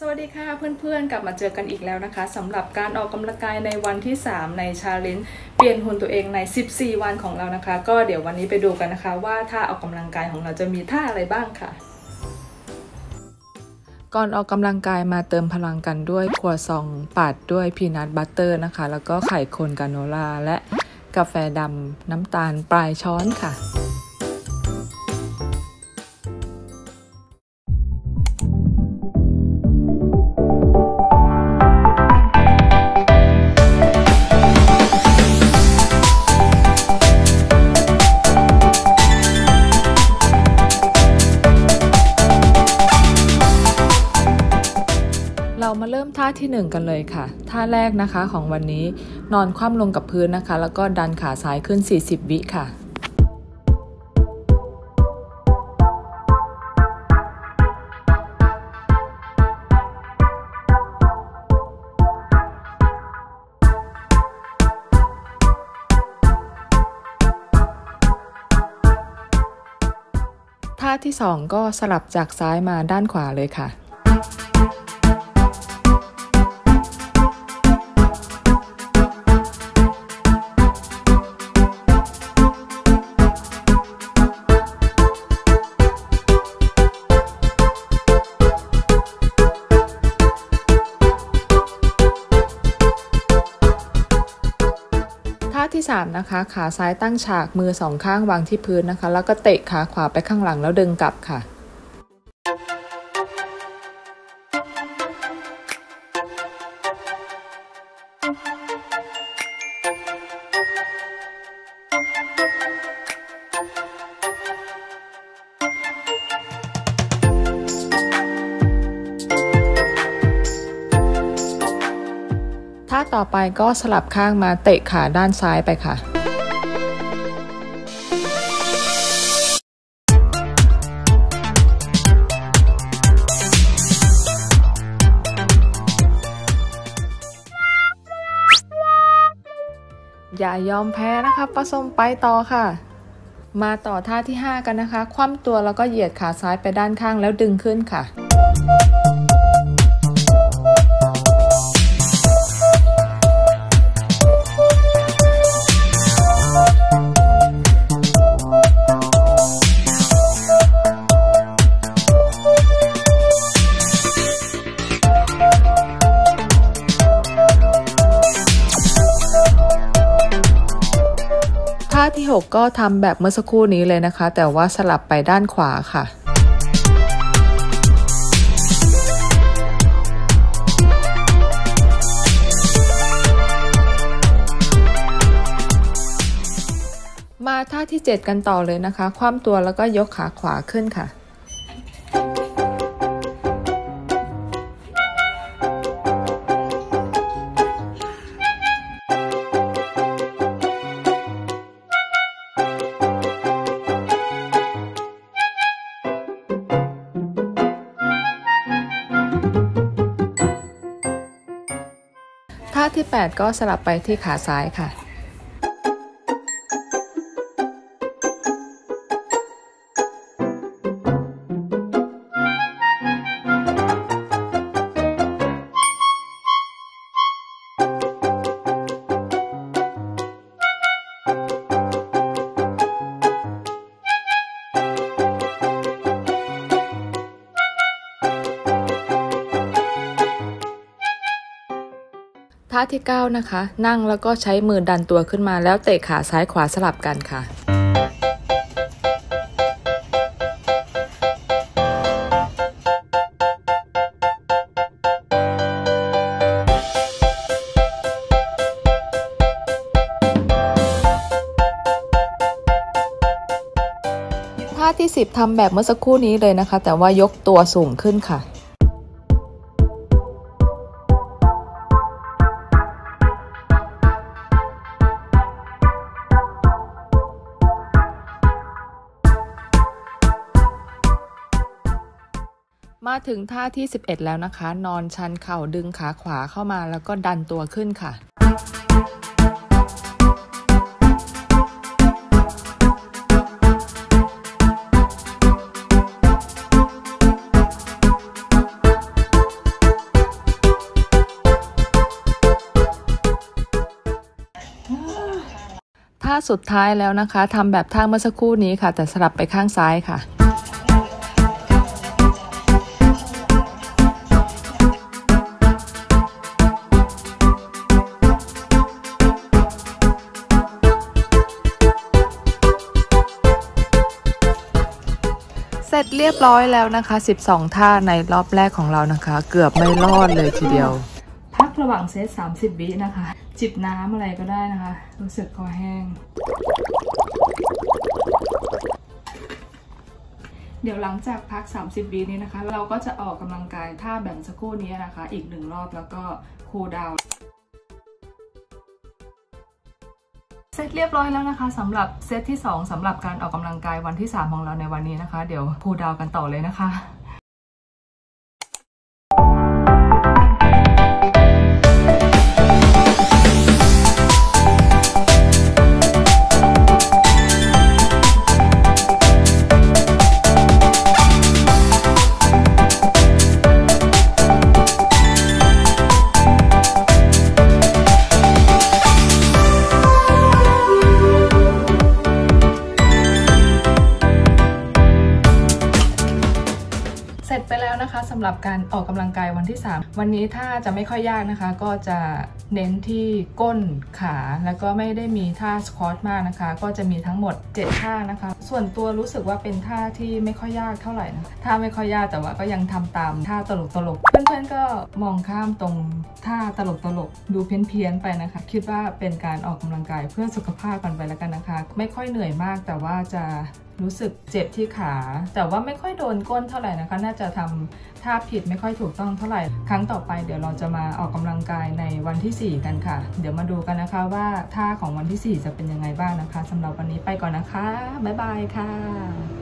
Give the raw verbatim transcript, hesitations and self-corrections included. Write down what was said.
สวัสดีค่ะเพื่อนๆกลับมาเจอกันอีกแล้วนะคะสำหรับการออกกำลังกายในวันที่สามในชาเลนจ์เปลี่ยนหุ่นตัวเองในสิบสี่วันของเรานะคะก็เดี๋ยววันนี้ไปดูกันนะคะว่าท่าออกกำลังกายของเราจะมีท่าอะไรบ้างค่ะก่อนออกกำลังกายมาเติมพลังกันด้วยครัวซองปัดด้วยพีนัทบัตเตอร์นะคะแล้วก็ไข่คนกาโนล่าและกาแฟดำน้ำตาลปลายช้อนค่ะเรามาเริ่มท่าที่หนึ่งกันเลยค่ะท่าแรกนะคะของวันนี้นอนคว่ำลงกับพื้นนะคะแล้วก็ดันขาซ้ายขึ้นสี่สิบวิค่ะท่าที่สองก็สลับจากซ้ายมาด้านขวาเลยค่ะท่าที่สามนะคะขาซ้ายตั้งฉากมือสองข้างวางที่พื้นนะคะแล้วก็เตะขาขวาไปข้างหลังแล้วดึงกลับค่ะท่าต่อไปก็สลับข้างมาเตะขาด้านซ้ายไปค่ะอย่ายอมแพ้นะคะปลาส้มไปต่อค่ะมาต่อท่าที่ห้ากันนะคะคว่ำตัวแล้วก็เหยียดขาซ้ายไปด้านข้างแล้วดึงขึ้นค่ะท่าที่หกก็ทำแบบเมื่อสักครู่นี้เลยนะคะแต่ว่าสลับไปด้านขวาค่ะมาท่าที่เจ็ดกันต่อเลยนะคะคว่ำตัวแล้วก็ยกขาขวาขึ้นค่ะท่าที่แปดก็สลับไปที่ขาซ้ายค่ะท่าที่เก้านะคะนั่งแล้วก็ใช้มือดันตัวขึ้นมาแล้วเตะขาซ้ายขวาสลับกันค่ะท่าที่สิบทำแบบเมื่อสักครู่นี้เลยนะคะแต่ว่ายกตัวสูงขึ้นค่ะมาถึงท่าที่สิบเอ็ดแล้วนะคะนอนชันเข่าดึงขาขวาเข้ามาแล้วก็ดันตัวขึ้นค่ะ ทท่าสุดท้ายแล้วนะคะทำแบบท่าเมื่อสักครู่นี้ค่ะแต่สลับไปข้างซ้ายค่ะเสร็จเรียบร้อยแล้วนะคะสิบสองท่าในรอบแรกของเรานะคะเกือบไม่รอดเลยทีเดียวพักระหว่างเซตสามสิบวินะคะจิบน้ำอะไรก็ได้นะคะรู้สึกคอแห้งเดี๋ยวหลังจากพักสามสิบวินี้นะคะเราก็จะออกกำลังกายท่าแบบสักครู่นี้นะคะอีกหนึ่งรอบแล้วก็คูลดาวน์เซตเรียบร้อยแล้วนะคะสำหรับเซตที่สองสำหรับการออกกำลังกายวันที่สามของเราในวันนี้นะคะเดี๋ยวคูลดาวน์กันต่อเลยนะคะเสร็จไปแล้วนะคะสำหรับการออกกำลังกายวันที่สามวันนี้ถ้าจะไม่ค่อยยากนะคะก็จะเน้นที่ก้นขาแล้วก็ไม่ได้มีท่าสควอตมากนะคะก็จะมีทั้งหมดเจ็ดท่านะคะส่วนตัวรู้สึกว่าเป็นท่าที่ไม่ค่อยยากเท่าไหร่นะท่าไม่ค่อยยากแต่ว่าก็ยังทำตามท่าตลกตลกเพื่อนๆก็มองข้ามตรงท่าตลกตลกดูเพี้ยนๆไปนะคะคิดว่าเป็นการออกกำลังกายเพื่อสุขภาพกันไปแล้วกันนะคะไม่ค่อยเหนื่อยมากแต่ว่าจะรู้สึกเจ็บที่ขาแต่ว่าไม่ค่อยโดนก้นเท่าไหร่นะคะน่าจะทำท่าผิดไม่ค่อยถูกต้องเท่าไหร่ครั้งต่อไปเดี๋ยวเราจะมาออกกำลังกายในวันที่สี่กันค่ะเดี๋ยวมาดูกันนะคะว่าท่าของวันที่สี่จะเป็นยังไงบ้างนะคะสำหรับวันนี้ไปก่อนนะคะบ๊ายบายค่ะ